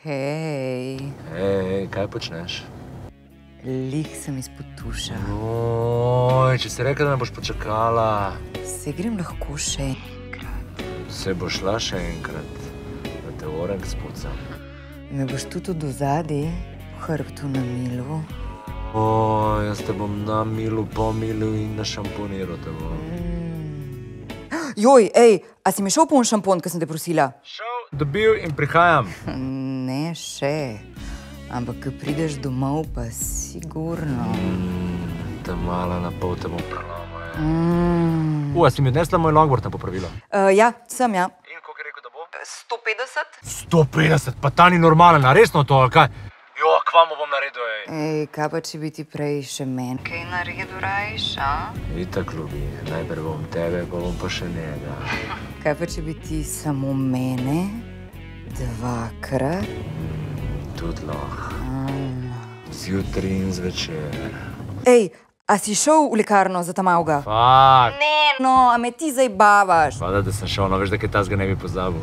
Hej. Hej, kaj počneš? Lih sem izpod tuša. Oj, če si rekel, da me boš počakala. Se grem lahko še enkrat. Se boš šla še enkrat, da te orenk spucam. Me boš tudi od ozadi, v hrbtu na milu. Oj, jaz te bom na milu, po milu in na šamponiral te bom. Joj, ej, a si mi šel poln šampon, ko sem te prosila? Šel, dobil in prihajam. Ne še, ampak ko prideš domov, pa sigurno. Ta mala na pol te bom prelomil. A si mi odnesla moj longboard na popravilo? Ja, sem, ja. In koliko je rekel, da bo? 150? 150, pa ta ni normalen, a resno to, ali kaj? Jo, kva mu bom naredil, ej. Ej, kaj pa če bi ti prej še meni kaj naredil rajš, a? Itak, ljubi, najprej bom tebe, pa bom pa še njega. Kaj pa če bi ti samo mene dvakrat? Tudi lahko. Zjutraj in zvečer. Ej, a si šel v lekarno za tamavga? Fak. Ne, no, a me ti zajbavaš. Hvala, da sem šel, no veš, da kaj tazga ne bi pozabil.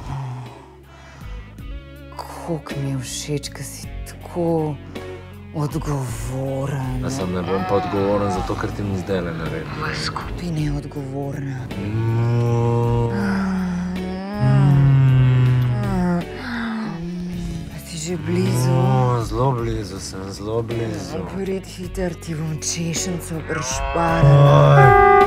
Koliko mi je všeč, ko si tako odgovoren. Da sem ne bom pa odgovoren zato, ker ti mi zdaj le naredim. V skupini je odgovorna. Pa si že blizu. Zelo blizu sem, zelo blizu. Prid hiter, ti bom češenco prešparala.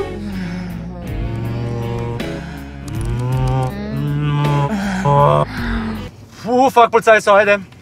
Fak, policaj so, ajde.